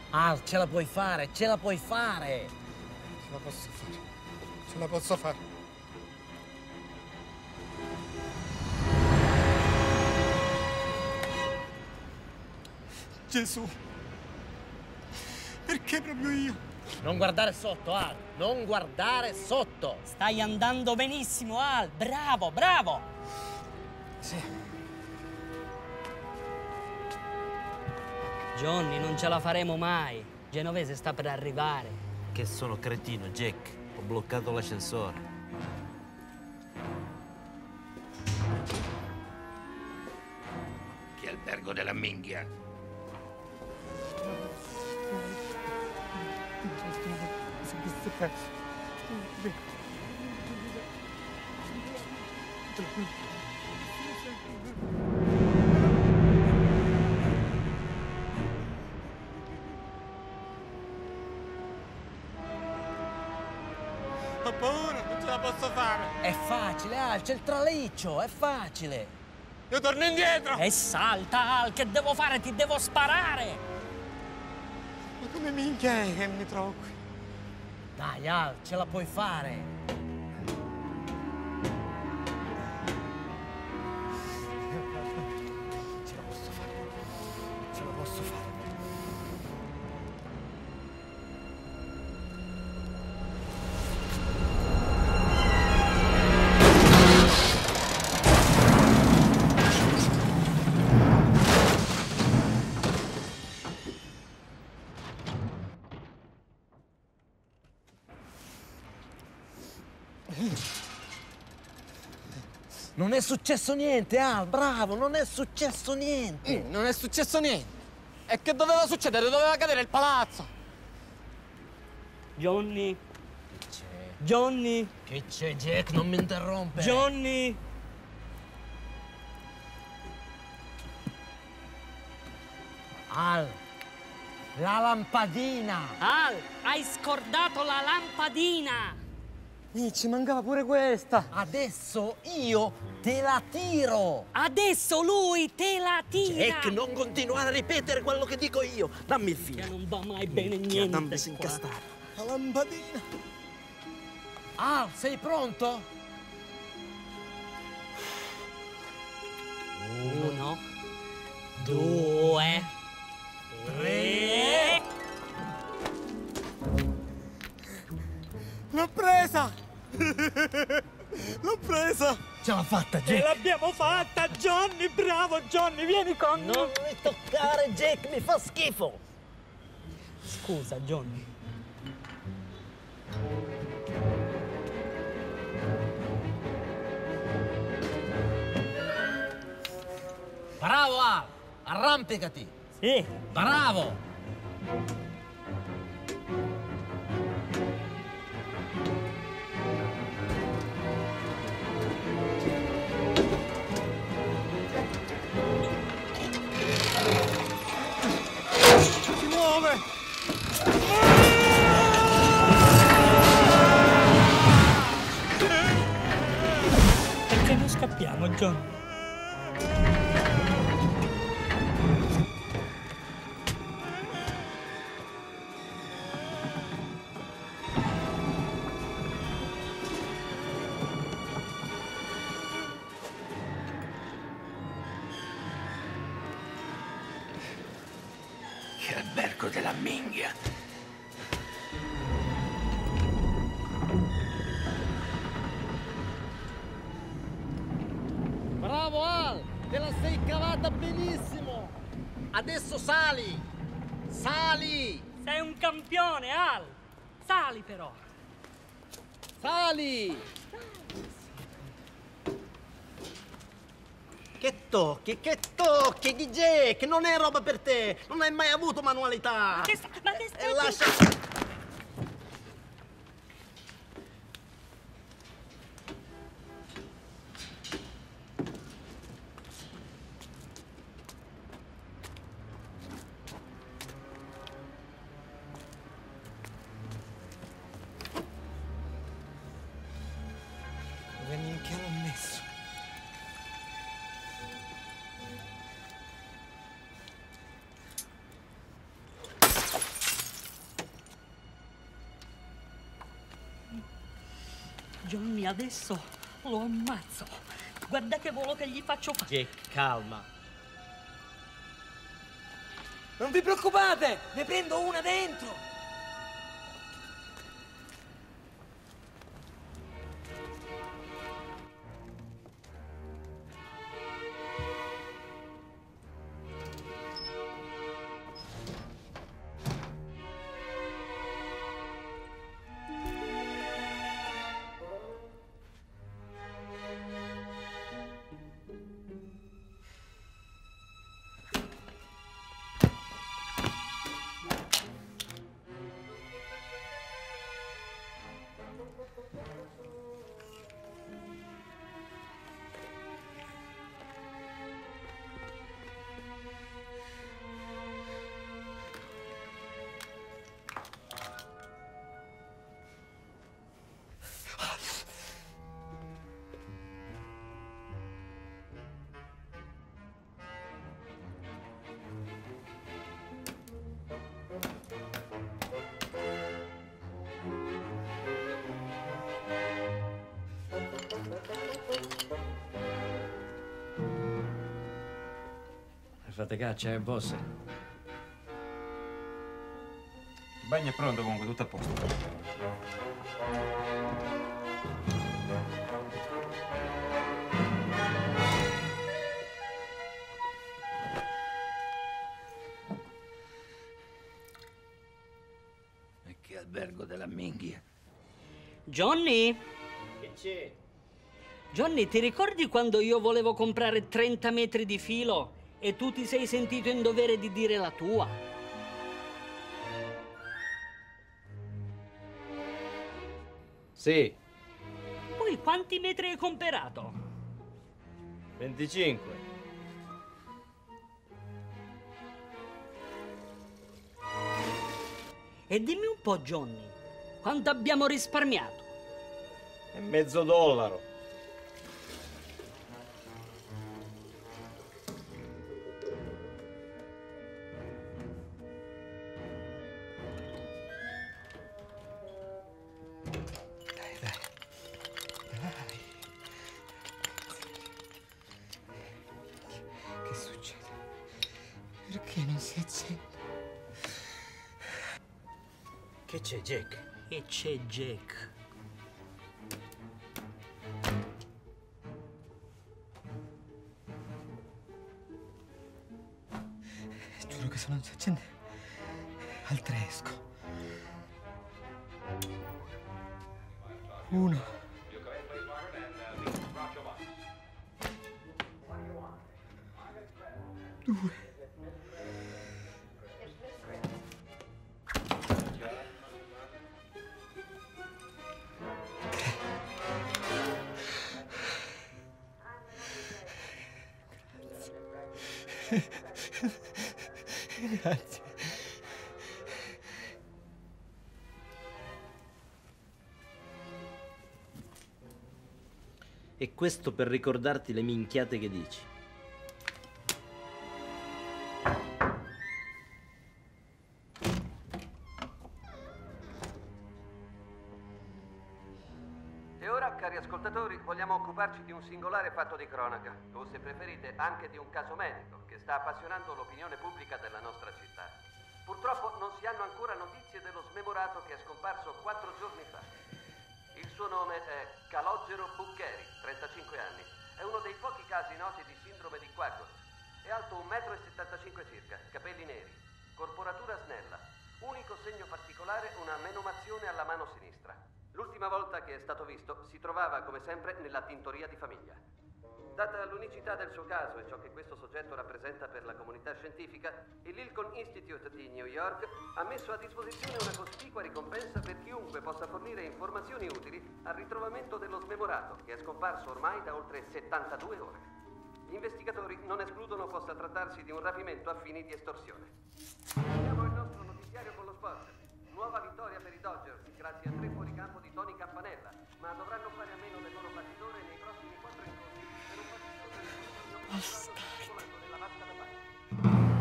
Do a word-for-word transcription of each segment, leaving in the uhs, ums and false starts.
Al, ce la puoi fare, ce la puoi fare! Ce la posso fare, ce la posso fare. Gesù, perché proprio io? Non guardare sotto, Al, non guardare sotto! Stai andando benissimo, Al, bravo, bravo! Sì. Johnny, non ce la faremo mai. Genovese sta per arrivare. Che sono cretino, Jack. Ho bloccato l'ascensore. Che albergo della minchia. Ho paura, non ce la posso fare. È facile, Al, c'è il traliccio, è facile! Io torno indietro. E salta, Al, che devo fare? Ti devo sparare! Ma come minchia è che mi trovo qui? Dai, Al, ce la puoi fare! Ce la posso fare. Ce la posso fare. Non è successo niente, Al, bravo, non è successo niente! Mm, non è successo niente. E che doveva succedere? Doveva cadere il palazzo. Johnny, Che c'è? Johnny, Che c'è, Jack? Non mi interrompere! Johnny! Al, la lampadina! Al, hai scordato la lampadina! Eh, ci mancava pure questa. Adesso io te la tiro! Adesso lui te la tira! Jack, non continuare a ripetere quello che dico io! Dammi il Che filo! non va mai bene niente. Non mi qua. si incastrare! La lampadina. Al, sei pronto? Uno, due, tre. L'ho presa! L'ho presa! Ce l'ha fatta, Ce Jack! l'abbiamo fatta, Johnny! Bravo, Johnny, vieni con Non mi toccare, Jack, mi fa schifo! Scusa, Johnny. Bravo, Al! Arrampicati! Sì. Bravo! Si muove! Perché non scappiamo, Johnny? Che albergo della minchia. Bravo, Al! Te la sei cavata benissimo! Adesso sali! Sali! Sei un campione, Al! Sali però! Sali! Che tocchi, che tocchi, di Jack! Non è roba per te! Non hai mai avuto manualità! Che sta... Ma che stai... E lascia... Dove minchia l'ho messo? Johnny, adesso lo ammazzo. Guarda che volo che gli faccio fare. Jack, calma. Non vi preoccupate, ne prendo una dentro. Fate caccia, eh, boss? Il bagno è pronto comunque, tutto a posto. E che albergo della minchia. Johnny? Che c'è? Johnny, ti ricordi quando io volevo comprare trenta metri di filo e tu ti sei sentito in dovere di dire la tua? Sì, Poi quanti metri hai comprato? venticinque. E dimmi un po', Johnny, quanto abbiamo risparmiato? E mezzo dollaro. Che succede? Perché non si accende? Che c'è, Jack? E c'è Jack. Giuro che se non si accende, altre esco. Uno. Due. Grazie. E questo per ricordarti le minchiate che dici. E ora, cari ascoltatori, vogliamo occuparci di un singolare fatto di cronaca, o se preferite anche di un caso medico, che sta appassionando l'opinione pubblica della nostra città. Purtroppo non si hanno ancora notizie dello smemorato che è scomparso quattro giorni fa. Il suo nome è Calogero Buccheri, trentacinque anni. È uno dei pochi casi noti di sindrome di Quacos. È alto un metro e settantacinque circa, capelli neri, corporatura snella. Unico segno particolare, una menomazione alla mano sinistra. L'ultima volta che è stato visto si trovava, come sempre, nella tintoria di famiglia. Data l'unicità del suo caso e ciò che questo soggetto rappresenta per la comunità scientifica, il Lincoln Institute di New York ha messo a disposizione una cospicua ricompensa per chiunque possa fornire informazioni utili al ritrovamento dello smemorato, che è scomparso ormai da oltre settantadue ore. Gli investigatori non escludono possa trattarsi di un rapimento a fini di estorsione. Abbiamo il nostro notiziario con lo sport. Nuova vittoria per i Dodgers, grazie a tre fuoricampo di Tony Campanella, ma dovranno fare a meno del loro battitore nei prossimi quattro incontri per un partito del circolando nella vasca da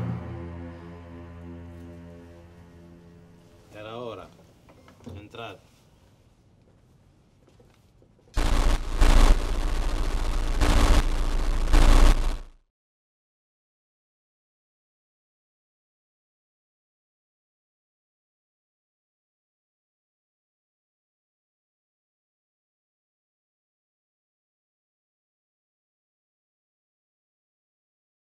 parte. Era ora. Sono entrato.